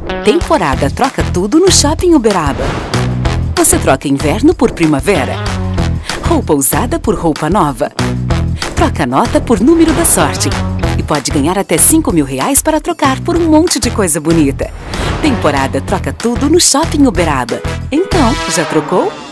Temporada troca tudo no Shopping Uberaba. Você troca inverno por primavera. Roupa usada por roupa nova. Troca nota por número da sorte. E pode ganhar até R$5.000 para trocar por um monte de coisa bonita. Temporada troca tudo no Shopping Uberaba. Então, já trocou?